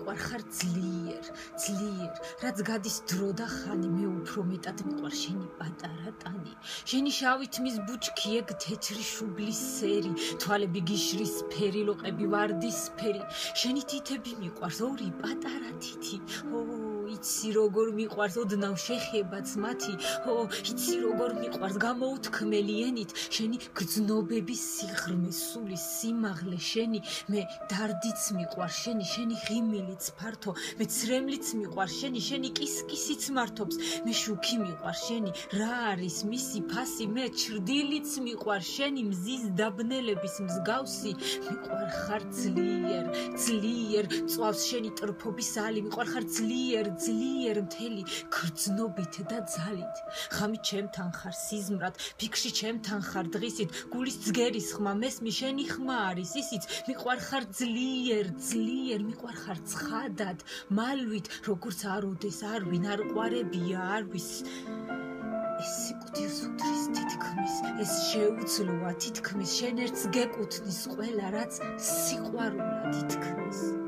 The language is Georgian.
მიყვარ ხარ ძლიერ რაც გადის დრო და ხანი მე უფრო მეტად მიყვარ შენი პატარა ტანი შენი შავი თმის ბუჩქი ეგ თეთრი შუბლის სერი თვალები გიშრის ფერი ლოყები ვარდის ფერი შენი თითები მიყვარს ორი პატარა თითი იცი როგორ მიყვარს ოდნავ შეხებაც მათი იცი როგორ მიყვარს გამოუთქმელი ენით შენი გრძნობების სიღრმე სული სიმაღლე შენი მე დარდიც მიყვარს შენი ღიმილიც ფართო მე ცრემლიც მიყვარს შენი კისკისიც მართობს მე შუქი მიყვარს შენი რა არის მისი ფასი მე ჩრდილიც მიყვარს შენი მზის დაბნელების მსგავსი მიყვარ ხარ ძლიერ წვავს შენი ტრფობის ალი მიყვარ ხარ ძლიერ მთელი გრძნობით და ძალით ხამი ჩემთან ხარ სიზმრად ფიქში ჩემთან ხარ დღისით გულის ძგერის ხმა მესმი შენი ხმა არის ისიც მიყვარ ხარ ძლიერ მიყვარ ხარ ცხადად მალვით როგორც აროდეს არვინ არ ყვარებია არვის ეს სიკვდილს უდრის თითქმის ეს შეუძლოა თითქმის შენ ერთს გეკუთვნის ყველა რაც სიყვარულად ითქმის